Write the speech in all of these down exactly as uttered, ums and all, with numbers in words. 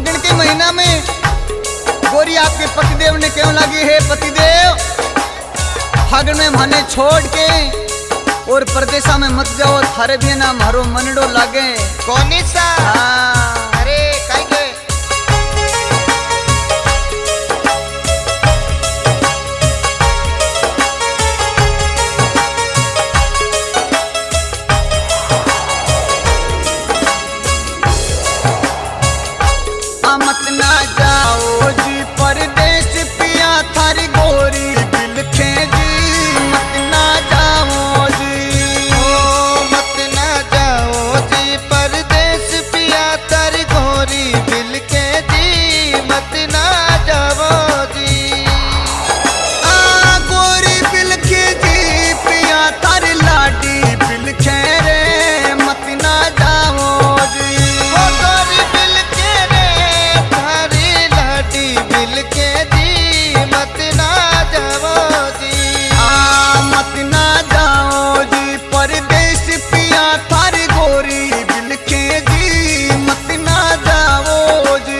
फागुन के महीना में गोरी आपके पतिदेव ने क्यों लगी है पतिदेव फागुन में मने छोड़ के और परदेसा में मत जाओ थारे भी ना मारो मनडो लागे कौनी सा हाँ। अरे काई के मत ना जाओ जी परदेश पिया थारी गोरी बिलखे जी मत ना जाओ जी ओ मत ना जाओ जी परदेश पिया थारी गोरी बिलखे जी मत ना जाओ जी आ गोरी बिलखे जी पिया थारी लाडी बिलखे रे मत ना जाओ जी ओ गोरी बिलखे रे थारी लाडी बिलखे जी मत ना जाओ जी आ मत ना जाओ जी परदेश पिया थारी गोरी बिलखे जी मत ना जाओ जी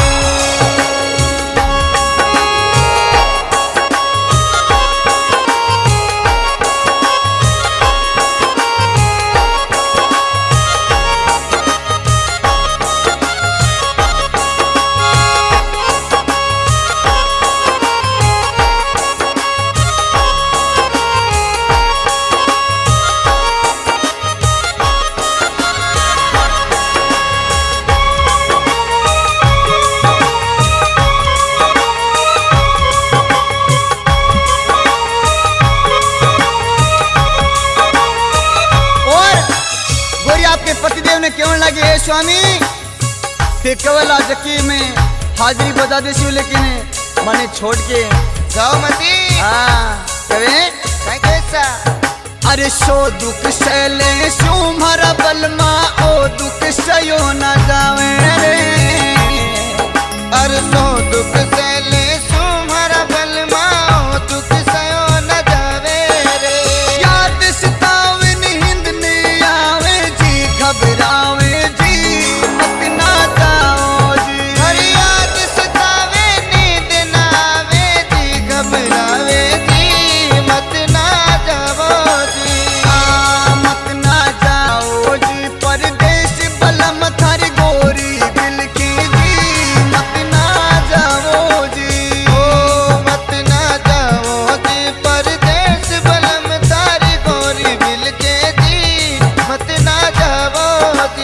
आपके पतिदेव ने क्यों लगे है स्वामी फिर केवल जकी में हाजिरी बता देसी लेकिन मने छोड़ के जाओ मती हाँ कहे काई कैसा अरे सो दुख सैले सो मारा बलमा ओ दुख सयो ना जावे रे अरे सो दुख सैले सो मारा बलमा ओ दुख सयो न जावे रे याद सतावे नींद नहीं आवे जी घबरावे जी मत ना जाओ जी हर याद सतावे नींद ना आवे जी घबरावे जी मत ना जाओ जी आ मत ना जाओ जी परदेश बलम थारी गोरी बिलखी जी मत ना जाओ जी ओ मत ना जाओ जी परदेश बलम तारी गोरी बिलखे जी मत ना जाओ जी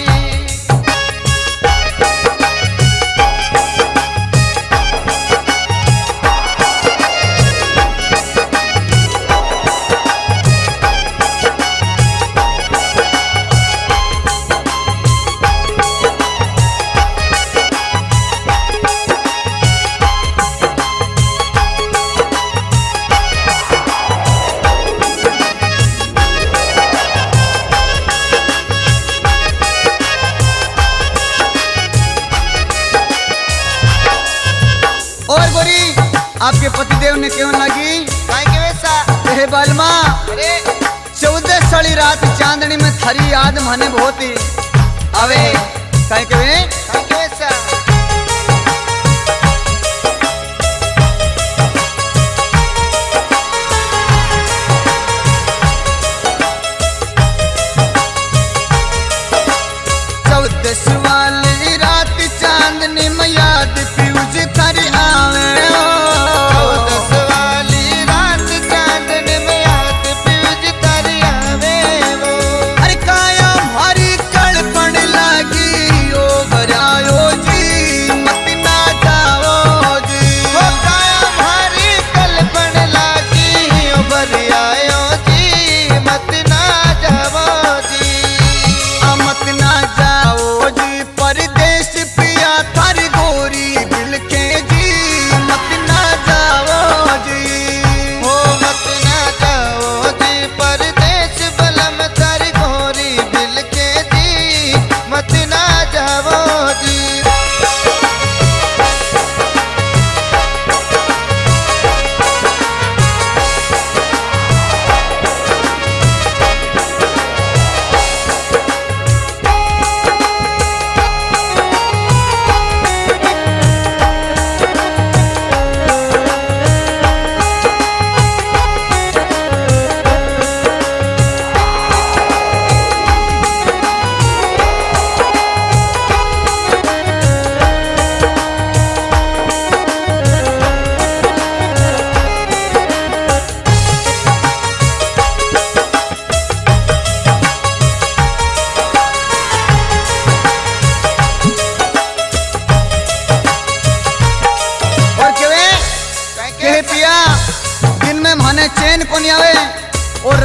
और गोरी आपके पतिदेव ने क्यों लगी काई के वैसा हे बालमा अरे चौदह साली रात चांदनी में थरी याद मने बहुत ही अवे कहे के वे काई के वैसा चौदह वाली रात चांदनी में याद फ्यूज थरी आवे चौदस वाली रात चांदन में याद फ्यूज तारी आवे वो अरे काया भारी कड़पण लागी ओ भरायो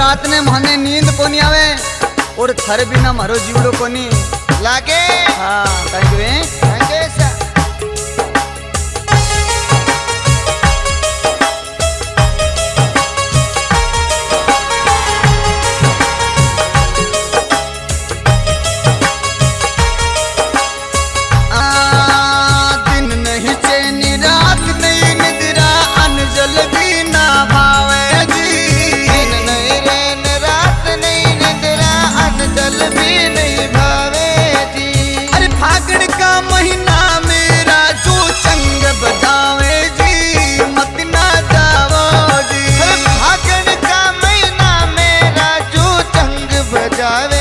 रात ने मने नींद कोनी आवे और थारे बिना मारो जीवड़ो कोनी लागे। हाँ कहीं वे लागे सा जावे